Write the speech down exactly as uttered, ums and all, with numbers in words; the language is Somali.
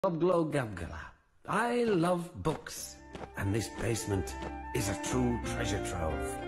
Gobglo Gabgala. I love books, and this basement is a true treasure trove.